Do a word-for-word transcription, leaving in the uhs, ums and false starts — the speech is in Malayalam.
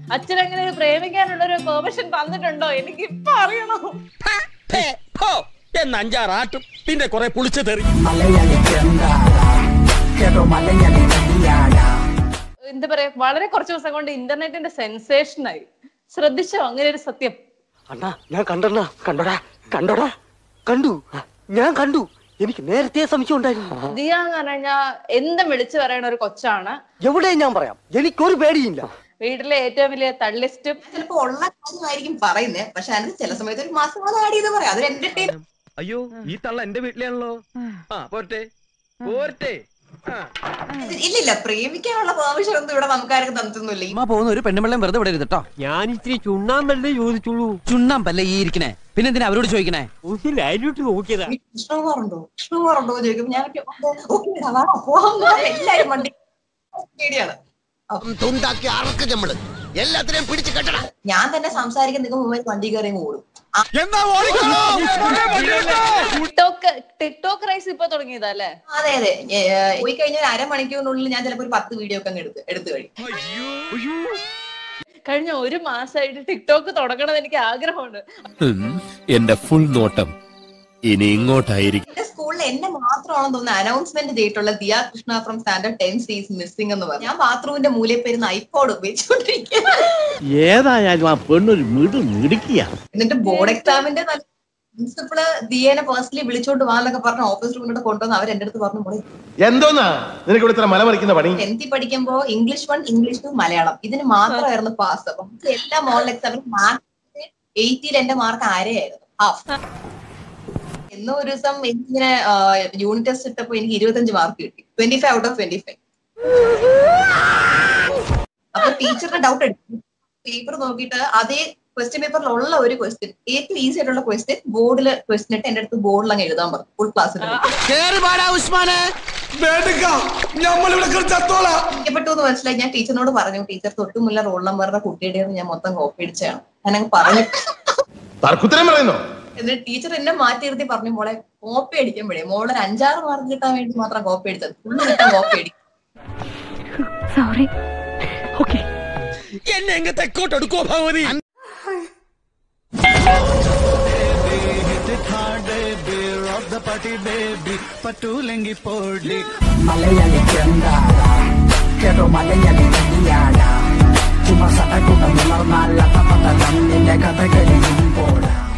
അച്ഛൻ അങ്ങനെ ഒരു പ്രേമിക്കാനുള്ള ഒരു പെർമിഷൻ തന്നിട്ടുണ്ടോ? എനിക്ക് ഇപ്പൊ അറിയണം. എന്ന് അഞ്ചാറാട്ടും പിന്നെ കുറെ പുളിച്ചു തെറി. എന്താ പറയാ, വളരെ കുറച്ച് ദിവസം കൊണ്ട് ഇന്റർനെറ്റിന്റെ സെൻസേഷനായി. ശ്രദ്ധിച്ചോ അങ്ങനെ ഒരു സത്യം? അണ്ണാ ഞാൻ കണ്ടണ്ണ കണ്ടോടാ കണ്ടോടാ കണ്ടു ഞാൻ കണ്ടു. എനിക്ക് നേരത്തെ സംശയം ഉണ്ടായിരുന്നു. ദിയ എന്ന് പറഞ്ഞാ എന്തും വിളിച്ചു പറയണ ഒരു കൊച്ചാണ്. എവിടെ ഞാൻ പറയാം, എനിക്കൊരു പേടിയില്ല. വീട്ടിലെ ഏറ്റവും വലിയ തള്ളിസ്റ്റും. ചിലപ്പോ ഉള്ള കാര്യമായിരിക്കും പറയുന്നത്, പക്ഷെ അതിന് ചില സമയത്ത് ഒരു മാസം അത് ആഡ് ചെയ്ത് പറയാം. അതൊരു എന്റർടൈൻ. അയ്യോ ഈ തള്ള എന്റെ വീട്ടിലാണല്ലോ. ആ പോരട്ടെ പോരട്ടെ. ഇല്ലില്ല, പ്രേമിക്കാനുള്ള പെർമിഷൻ ഒന്നും ഇവിടെ നമുക്കാർക്ക് തന്നിട്ടൊന്നുമില്ല. അമ്മ പോകുന്ന ഒരു പെണ്ണുമ്പള്ളം വെറുതെ വിടരുത് കേട്ടോ. ഞാൻ ഇച്ചിരി ചുണ്ണാമ്പല്ലേ ചോദിച്ചുള്ളൂ. ചുണ്ണാമ്പല്ലേ ഈ ഇരിക്കണേ, പിന്നെന്തിനാ അവരോട് ചോദിക്കണേ? നോക്കിയതാ. കൃഷ്ണകുമാറുണ്ടോ കൃഷ്ണകുമാറുണ്ടോ എന്ന് ചോദിക്കുമ്പോ ഞാൻ എല്ലാരും വണ്ടി പേടിയാണ്. ഞാൻ തന്നെ സംസാരിക്കാൻ നിൽക്കുമ്പോൾ വണ്ടി കയറി ഓടും. ടിക്ടോക്ക് ടിക്ടോക്ക് റൈസ് ഇപ്പൊ തുടങ്ങിയതല്ലേ? അതെ അതെ, പോയി കഴിഞ്ഞ ഒരു അരമണിക്കൂറിനുള്ളിൽ ഞാൻ ചിലപ്പോ ഒരു പത്ത് വീഡിയോ ഒക്കെ അങ്ങ് എടുത്ത് എടുത്തു കഴിയും. കഴിഞ്ഞ ഒരു മാസമായിട്ട് ടിക്ടോക്ക് തുടങ്ങണമെന്ന് എനിക്ക് ആഗ്രഹമുണ്ട്. എന്റെ ഫുൾ നോട്ടം ഇനി ഇങ്ങോട്ടായിരിക്കും. എന്റെ സ്കൂളിൽ എന്നെ മാത്രമാണെന്ന് തോന്നുന്നു അനൗൺസ്മെന്റ് ചെയ്തിട്ടുള്ള Diya Krishna from standard ten is missing എന്ന് പറഞ്ഞു. ഞാൻ ബാത്റൂമിന്റെ മൂലയിൽ പേരുന്ന ഐപോഡ് ഉപയോഗിച്ചുകൊണ്ടിരിക്കുക. ഏതായാലും ആ പെണ്ണൊരു മിടു മിടുക്കിയ. എന്നിട്ട് ബോർഡ് എക്സാമിന്റെ പ്രിൻസിപ്പള് ദിയേനെ പേഴ്സണലി വിളിച്ചോണ്ട് പോകാനൊക്കെ പറഞ്ഞ ഓഫീസ് റൂമിലോട്ട് കൊണ്ടുവന്ന് അവർ എന്റെ അടുത്ത് പറഞ്ഞു, മോളെ എന്തോന്നാ നിനക്ക് ഇവിടെ മല മറിക്കുന്ന പണി? ടെൻത്തിൽ പഠിക്കുമ്പോ English one English two Malayalam ഇതിന് മാത്രമായിരുന്നു പാസ്. അപ്പം എല്ലാ മോഡൽ എക്സാമിനും മാർക്ക് എയ്റ്റിയിൽ എന്റെ മാർക്ക് ആരെയായിരുന്നു ഹാഫ്. എന്നോ ഒരു ദിവസം എനിക്കിങ്ങനെ യൂണിറ്റ് ടെസ്റ്റ് ഇട്ടപ്പോ എനിക്ക് ഇരുപത്തഞ്ച് മാർക്ക് കിട്ടി, twenty five out of twenty five. അപ്പൊ ടീച്ചറിന് ഡൗട്ട് എടുത്തു. പേപ്പർ നോക്കിയിട്ട് അതേ ക്വസ്റ്റ്യൻ പേപ്പറിലുള്ള ഒരു ക്വസ്റ്റ്യൻ, ഏറ്റവും ഈസി ആയിട്ടുള്ള ക്വസ്റ്റ്യൻ ബോർഡിൽ ക്വസ്റ്റ്യൻ ഇട്ട് എന്റെ അടുത്ത് ബോർഡിൽ അങ്ങ് എഴുതാൻ പറഞ്ഞു. ഫുൾ ക്ലാസ്സിൽ ഇഷ്ടപ്പെട്ടു എന്ന് മനസ്സിലായി. ഞാൻ ടീച്ചറിനോട് പറഞ്ഞു, ടീച്ചർ തൊട്ടുമുല്ല റോൾ നമ്പറിന്റെ കുട്ടിയുടെ ഞാൻ മൊത്തം കോപ്പി അടിച്ചാണ്. ഞാൻ അങ്ങ് പറഞ്ഞു. എന്നിട്ട് ടീച്ചർ എന്നെ മാറ്റി നിർത്തി പറഞ്ഞു, മോളെ കോപ്പി അടിക്കുമ്പോഴേ മോളെ ഒരു അഞ്ചാറ് മാർക്ക് കിട്ടാൻ വേണ്ടി മാത്രം കോപ്പി അടിച്ചത്, ഫുള്ള് കിട്ടാൻ കോപ്പി അടിക്കും. എന്നെ എങ്ങ് തെക്കോട്ട് എടുക്കോ Bhagavathi. Malayali Kendara, pero Malayali Nadiana. Cuma sa ako na normal, at kapatalang nila katagaling yung bola.